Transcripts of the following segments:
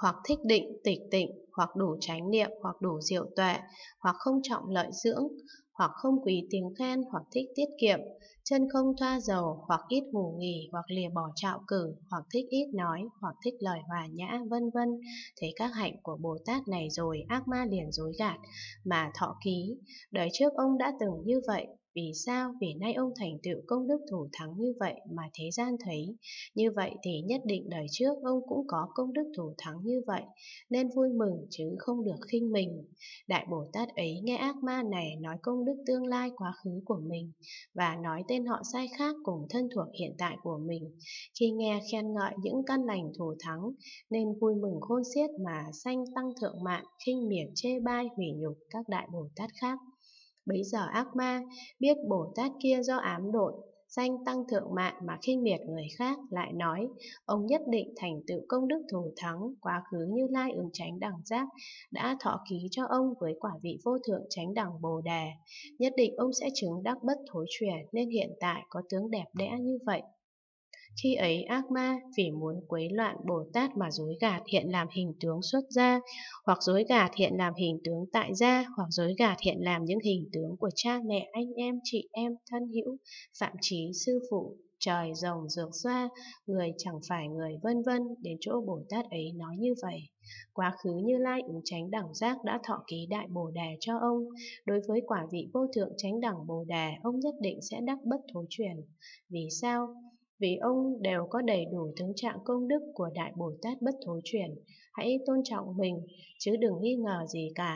hoặc thích định, tịch tịnh, hoặc đủ chánh niệm, hoặc đủ diệu tuệ, hoặc không trọng lợi dưỡng, hoặc không quý tiếng khen, hoặc thích tiết kiệm, chân không thoa dầu, hoặc ít ngủ nghỉ, hoặc lìa bỏ trạo cử, hoặc thích ít nói, hoặc thích lời hòa nhã, vân vân. Thấy các hạnh của Bồ Tát này rồi, ác ma liền dối gạt mà thọ ký. Đời trước ông đã từng như vậy. Vì sao? Vì nay ông thành tựu công đức thủ thắng như vậy mà thế gian thấy. Như vậy thì nhất định đời trước ông cũng có công đức thủ thắng như vậy, nên vui mừng chứ không được khinh mình. Đại Bồ Tát ấy nghe ác ma này nói công đức tương lai quá khứ của mình, và nói tên họ sai khác cùng thân thuộc hiện tại của mình. Khi nghe khen ngợi những căn lành thủ thắng, nên vui mừng khôn xiết mà sanh tăng thượng mạn, khinh miệt chê bai hủy nhục các đại Bồ Tát khác. Bấy giờ ác ma biết Bồ Tát kia do ám độn, danh tăng thượng mạn mà khinh miệt người khác, lại nói: ông nhất định thành tựu công đức thủ thắng, quá khứ Như Lai ứng chánh đẳng giác đã thọ ký cho ông với quả vị vô thượng chánh đẳng Bồ Đề. Nhất định ông sẽ chứng đắc bất thối chuyển, nên hiện tại có tướng đẹp đẽ như vậy. Khi ấy ác ma vì muốn quấy loạn Bồ Tát mà dối gạt hiện làm hình tướng xuất gia, hoặc dối gạt hiện làm hình tướng tại gia, hoặc dối gạt hiện làm những hình tướng của cha mẹ, anh em, chị em, thân hữu, phạm chí, sư phụ, trời, rồng, dược xoa, người chẳng phải người, vân vân. Đến chỗ Bồ Tát ấy nói như vậy. Quá khứ Như Lai ứng chánh đẳng giác đã thọ ký đại Bồ Đề cho ông. Đối với quả vị vô thượng chánh đẳng Bồ Đề, ông nhất định sẽ đắc bất thối chuyển. Vì sao? Vì ông đều có đầy đủ tướng trạng công đức của Đại Bồ Tát bất thối chuyển. Hãy tôn trọng mình, chứ đừng nghi ngờ gì cả.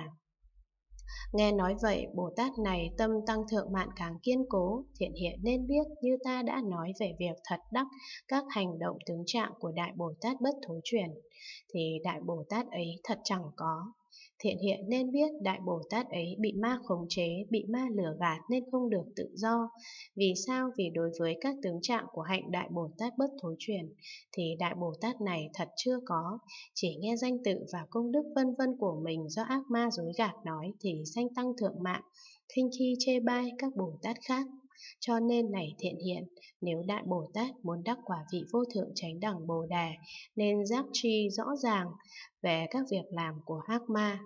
Nghe nói vậy, Bồ Tát này tâm tăng thượng mạn càng kiên cố, thiện hiện nên biết như ta đã nói về việc thật đắc các hành động tướng trạng của Đại Bồ Tát bất thối chuyển, thì Đại Bồ Tát ấy thật chẳng có. Thiện hiện nên biết Đại Bồ Tát ấy bị ma khống chế, bị ma lừa gạt nên không được tự do. Vì sao? Vì đối với các tướng trạng của hạnh Đại Bồ Tát bất thối chuyển, thì Đại Bồ Tát này thật chưa có, chỉ nghe danh tự và công đức vân vân của mình do ác ma dối gạt nói thì sanh tăng thượng mạng, khinh khi chê bai các Bồ Tát khác. Cho nên này thiện hiện, nếu Đại Bồ Tát muốn đắc quả vị vô thượng chánh đẳng Bồ Đề, nên giác tri rõ ràng về các việc làm của ác ma.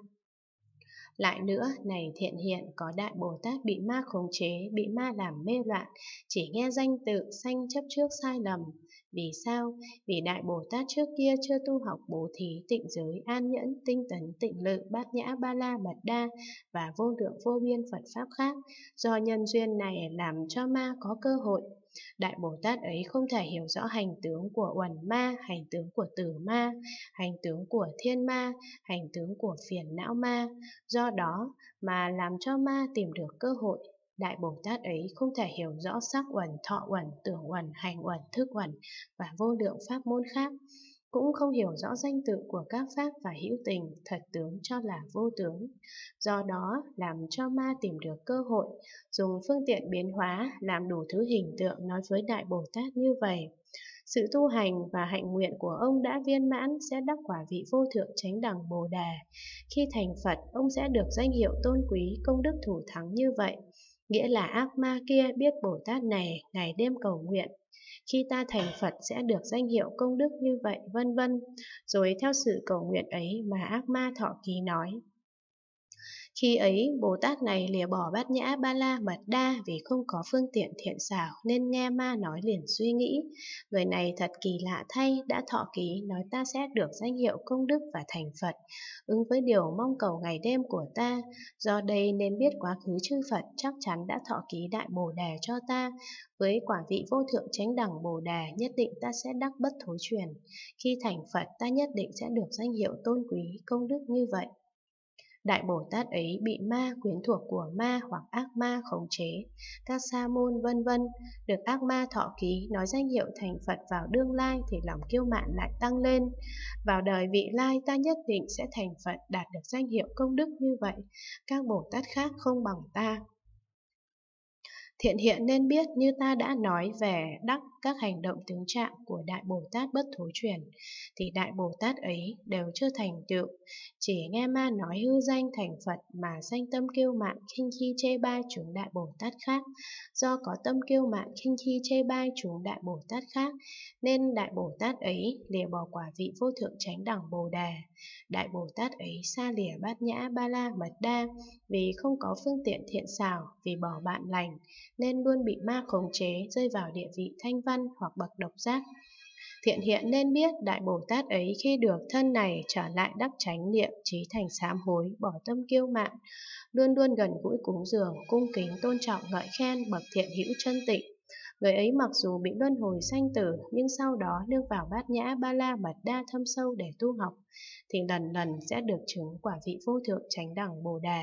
Lại nữa, này thiện hiện, có Đại Bồ Tát bị ma khống chế, bị ma làm mê loạn, chỉ nghe danh tự sanh chấp trước sai lầm. Vì sao? Vì Đại Bồ Tát trước kia chưa tu học bố thí, tịnh giới, an nhẫn, tinh tấn, tịnh lự, bát nhã, ba la, mật đa và vô lượng vô biên Phật Pháp khác. Do nhân duyên này làm cho ma có cơ hội. Đại Bồ Tát ấy không thể hiểu rõ hành tướng của uẩn ma, hành tướng của tử ma, hành tướng của thiên ma, hành tướng của phiền não ma. Do đó mà làm cho ma tìm được cơ hội. Đại Bồ Tát ấy không thể hiểu rõ sắc uẩn, thọ uẩn, tưởng uẩn, hành uẩn, thức uẩn và vô lượng pháp môn khác, cũng không hiểu rõ danh tự của các pháp và hữu tình, thật tướng cho là vô tướng. Do đó làm cho ma tìm được cơ hội, dùng phương tiện biến hóa, làm đủ thứ hình tượng nói với Đại Bồ Tát như vậy. Sự tu hành và hạnh nguyện của ông đã viên mãn, sẽ đắc quả vị vô thượng chánh đẳng Bồ Đề. Khi thành Phật, ông sẽ được danh hiệu tôn quý, công đức thủ thắng như vậy. Nghĩa là ác ma kia biết Bồ Tát này ngày đêm cầu nguyện. Khi ta thành Phật sẽ được danh hiệu công đức như vậy, vân vân. Rồi theo sự cầu nguyện ấy mà ác ma thọ ký nói. Khi ấy, Bồ Tát này lìa bỏ bát nhã ba la mật đa, vì không có phương tiện thiện xảo nên nghe ma nói liền suy nghĩ. Người này thật kỳ lạ thay, đã thọ ký nói ta sẽ được danh hiệu công đức và thành Phật, ứng với điều mong cầu ngày đêm của ta. Do đây nên biết quá khứ chư Phật chắc chắn đã thọ ký đại Bồ Đề cho ta. Với quả vị vô thượng chánh đẳng Bồ Đề, nhất định ta sẽ đắc bất thối chuyển. Khi thành Phật, ta nhất định sẽ được danh hiệu tôn quý, công đức như vậy. Đại Bồ Tát ấy bị ma, quyến thuộc của ma hoặc ác ma khống chế, các sa môn vân vân, được ác ma thọ ký nói danh hiệu thành Phật vào đương lai thì lòng kiêu mạn lại tăng lên. Vào đời vị lai ta nhất định sẽ thành Phật, đạt được danh hiệu công đức như vậy, các Bồ Tát khác không bằng ta. Thiện hiện nên biết như ta đã nói về đắc các hành động tướng trạng của Đại Bồ Tát bất thối chuyển, thì Đại Bồ Tát ấy đều chưa thành tựu. Chỉ nghe ma nói hư danh thành Phật mà sanh tâm kiêu mạn khinh khi chê bai chúng Đại Bồ Tát khác. Do có tâm kiêu mạn khinh khi chê bai chúng Đại Bồ Tát khác, nên Đại Bồ Tát ấy lìa bỏ quả vị vô thượng chánh đẳng Bồ Đề. Đại Bồ Tát ấy xa lìa bát nhã ba la mật đa, vì không có phương tiện thiện xảo, vì bỏ bạn lành, nên luôn bị ma khống chế, rơi vào địa vị thanh văn hoặc bậc độc giác. Thiện hiện nên biết Đại Bồ Tát ấy khi được thân này trở lại đắc chánh niệm, trí thành sám hối, bỏ tâm kiêu mạn, luôn luôn gần gũi cúng dường, cung kính tôn trọng ngợi khen bậc thiện hữu chân tịnh. Người ấy mặc dù bị luân hồi sanh tử, nhưng sau đó nương vào bát nhã ba la mật đa thâm sâu để tu học, thì lần lần sẽ được chứng quả vị vô thượng chánh đẳng Bồ Đề.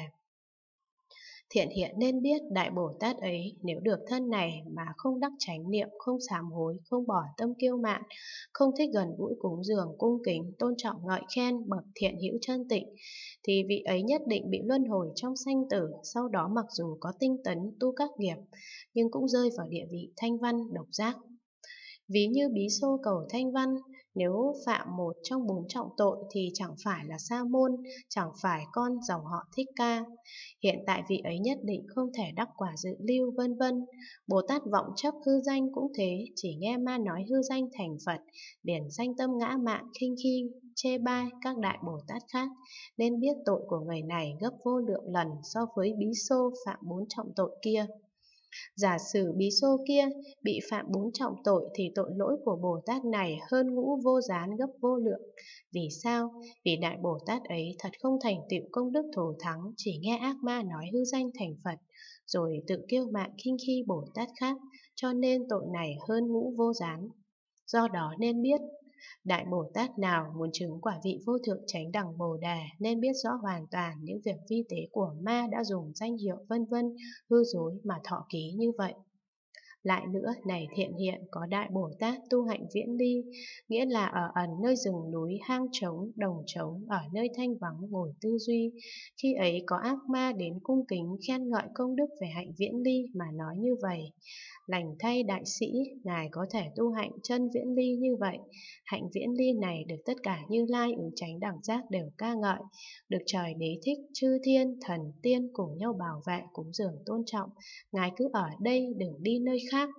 Thiện hiện nên biết Đại Bồ Tát ấy nếu được thân này mà không đắc chánh niệm, không sám hối, không bỏ tâm kiêu mạn, không thích gần gũi cúng dường, cung kính, tôn trọng ngợi khen bậc thiện hữu chân tịnh, thì vị ấy nhất định bị luân hồi trong sanh tử, sau đó mặc dù có tinh tấn tu các nghiệp, nhưng cũng rơi vào địa vị thanh văn độc giác. Ví như Bí Xô Cầu Thanh Văn, nếu phạm một trong 4 trọng tội thì chẳng phải là sa môn, chẳng phải con dòng họ Thích Ca. Hiện tại vị ấy nhất định không thể đắc quả dự lưu, vân vân. Bồ Tát vọng chấp hư danh cũng thế, chỉ nghe ma nói hư danh thành Phật, liền sanh tâm ngã mạn khinh khi chê bai các Đại Bồ Tát khác, nên biết tội của người này gấp vô lượng lần so với Bí Xô phạm 4 trọng tội kia. Giả sử Bí Xô kia bị phạm 4 trọng tội thì tội lỗi của Bồ Tát này hơn Ngũ Vô Gián gấp vô lượng. Vì sao? Vì Đại Bồ Tát ấy thật không thành tựu công đức thù thắng, chỉ nghe ác ma nói hư danh thành Phật, rồi tự kiêu mạn khinh khi Bồ Tát khác, cho nên tội này hơn Ngũ Vô Gián. Do đó nên biết, Đại Bồ Tát nào muốn chứng quả vị vô thượng chánh đẳng Bồ Đề nên biết rõ hoàn toàn những việc vi tế của ma đã dùng danh hiệu vân vân hư dối mà thọ ký như vậy. Lại nữa, này thiện hiện, có Đại Bồ Tát tu hạnh viễn ly, nghĩa là ở ẩn nơi rừng núi, hang trống, đồng trống, ở nơi thanh vắng ngồi tư duy. Khi ấy có ác ma đến cung kính khen ngợi công đức về hạnh viễn ly mà nói như vậy: lành thay đại sĩ, ngài có thể tu hạnh chân viễn ly như vậy. Hạnh viễn ly này được tất cả Như Lai ứng chánh đẳng giác đều ca ngợi, được trời đế thích, chư thiên, thần, tiên cùng nhau bảo vệ, cúng dường tôn trọng. Ngài cứ ở đây, đừng đi nơi khác.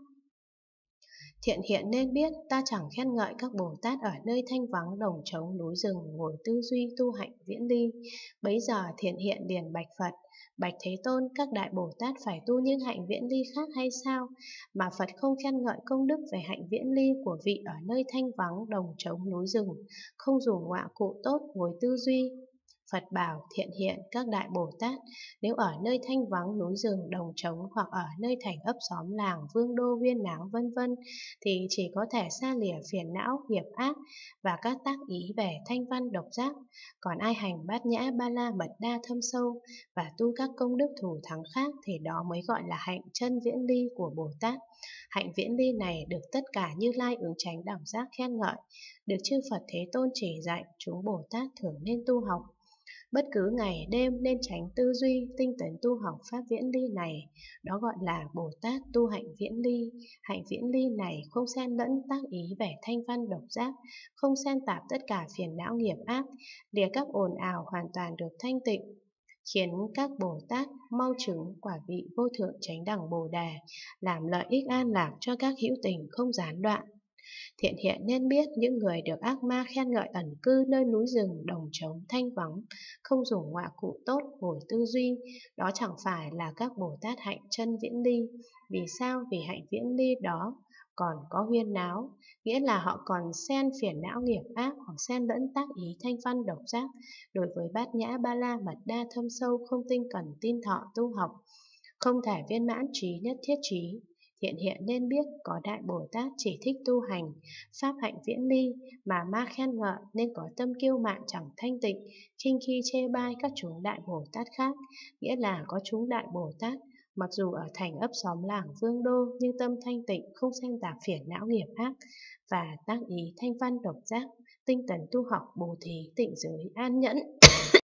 Thiện hiện nên biết, ta chẳng khen ngợi các Bồ Tát ở nơi thanh vắng đồng trống núi rừng ngồi tư duy tu hạnh viễn ly. Bấy giờ thiện hiện liền bạch Phật: bạch Thế Tôn, các Đại Bồ Tát phải tu những hạnh viễn ly khác hay sao, mà Phật không khen ngợi công đức về hạnh viễn ly của vị ở nơi thanh vắng đồng trống núi rừng, không dùng ngọa cụ tốt ngồi tư duy? Phật bảo: thiện hiện, các Đại Bồ Tát nếu ở nơi thanh vắng núi rừng đồng trống, hoặc ở nơi thành ấp xóm làng vương đô viên náo vân vân, thì chỉ có thể xa lìa phiền não nghiệp ác và các tác ý về thanh văn độc giác. Còn ai hành bát nhã ba la mật đa thâm sâu và tu các công đức thù thắng khác thì đó mới gọi là hạnh chân viễn ly của Bồ Tát. Hạnh viễn ly này được tất cả Như Lai ứng chánh đẳng giác khen ngợi, được chư Phật Thế Tôn chỉ dạy chúng Bồ Tát thường nên tu học. Bất cứ ngày đêm nên tránh tư duy, tinh tấn tu học pháp viễn ly này, đó gọi là Bồ Tát tu hạnh viễn ly. Hạnh viễn ly này không xen lẫn tác ý về thanh văn độc giác, không xen tạp tất cả phiền não nghiệp ác, lìa các ồn ào, hoàn toàn được thanh tịnh, khiến các Bồ Tát mau chứng quả vị vô thượng chánh đẳng Bồ Đề, làm lợi ích an lạc cho các hữu tình không gián đoạn. Thiện hiện nên biết, những người được ác ma khen ngợi ẩn cư nơi núi rừng đồng trống thanh vắng, không dùng ngọa cụ tốt ngồi tư duy, đó chẳng phải là các Bồ Tát hạnh chân viễn ly. Vì sao? Vì hạnh viễn ly đó còn có huyên náo, nghĩa là họ còn xen phiền não nghiệp ác, hoặc xen lẫn tác ý thanh văn độc giác đối với bát nhã ba la mật đa thâm sâu, không tinh cần tin thọ tu học, không thể viên mãn trí nhất thiết trí. Thiện hiện nên biết, có Đại Bồ Tát chỉ thích tu hành pháp hạnh viễn ly mà ma khen ngợi, nên có tâm kiêu mạn chẳng thanh tịnh, khinh khi chê bai các chúng Đại Bồ Tát khác. Nghĩa là có chúng Đại Bồ Tát mặc dù ở thành ấp xóm làng vương đô, nhưng tâm thanh tịnh, không xen tạp phiền não nghiệp ác và tác ý thanh văn độc giác, tinh tấn tu học bồ thí tịnh giới an nhẫn.